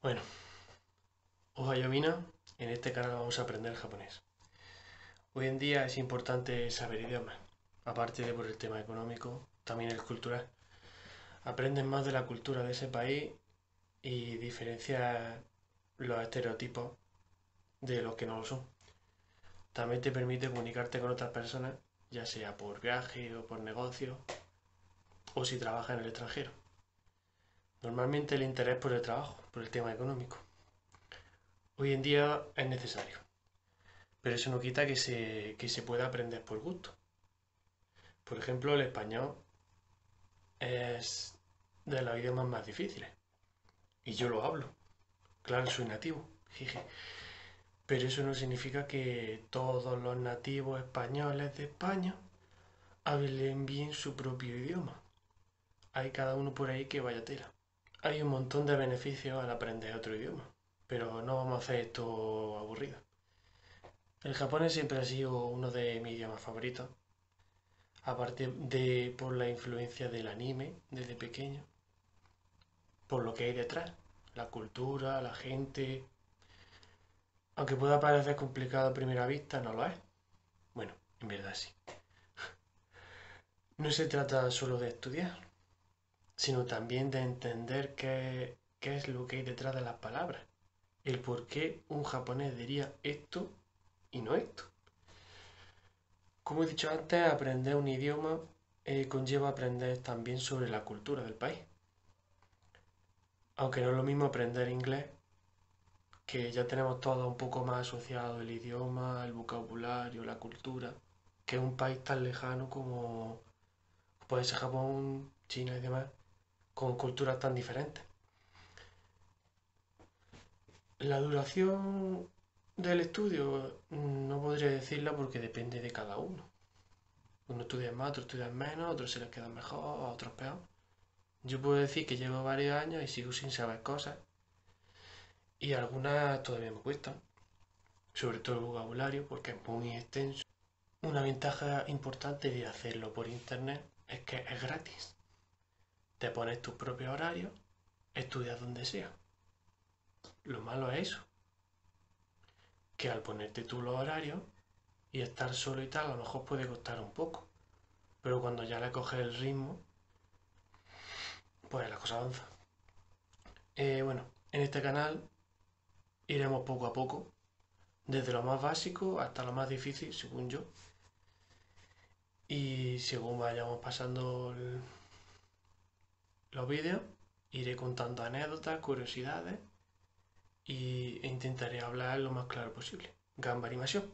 Bueno, Ohayou Mina, en este canal vamos a aprender japonés. Hoy en día es importante saber idiomas, aparte de por el tema económico, también el cultural. Aprendes más de la cultura de ese país y diferencias los estereotipos de los que no lo son. También te permite comunicarte con otras personas, ya sea por viaje o por negocio, o si trabajas en el extranjero. Normalmente el interés por el trabajo, por el tema económico. Hoy en día es necesario, pero eso no quita que se pueda aprender por gusto. Por ejemplo, el español es de los idiomas más difíciles. Y yo lo hablo. Claro, soy nativo. Jeje. Pero eso no significa que todos los nativos españoles de España hablen bien su propio idioma. Hay cada uno por ahí que vaya tela. Hay un montón de beneficios al aprender otro idioma. Pero no vamos a hacer esto aburrido. El japonés siempre ha sido uno de mis idiomas favoritos. Aparte de por la influencia del anime desde pequeño. Por lo que hay detrás, la cultura, la gente. Aunque pueda parecer complicado a primera vista, no lo es. Bueno, en verdad sí. No se trata solo de estudiar, sino también de entender qué es lo que hay detrás de las palabras. El por qué un japonés diría esto y no esto. Como he dicho antes, aprender un idioma conlleva aprender también sobre la cultura del país. Aunque no es lo mismo aprender inglés, que ya tenemos todo un poco más asociado el idioma, el vocabulario, la cultura, que un país tan lejano como puede ser Japón, China y demás, con culturas tan diferentes. La duración del estudio no podría decirla porque depende de cada uno. Uno estudia más, otro estudia menos, otros se les queda mejor, a otros peor. Yo puedo decir que llevo varios años y sigo sin saber cosas y algunas todavía me cuestan, sobre todo el vocabulario porque es muy extenso. Una ventaja importante de hacerlo por internet es que es gratis. Te pones tus propios horarios, estudias donde sea. Lo malo es eso, que al ponerte tú los horarios y estar solo y tal, a lo mejor puede costar un poco. Pero cuando ya le coges el ritmo, pues la cosa avanza. Bueno, en este canal iremos poco a poco, desde lo más básico hasta lo más difícil, según yo. Y según vayamos pasando los vídeos, iré contando anécdotas, curiosidades y intentaré hablar lo más claro posible. Gambarimasu.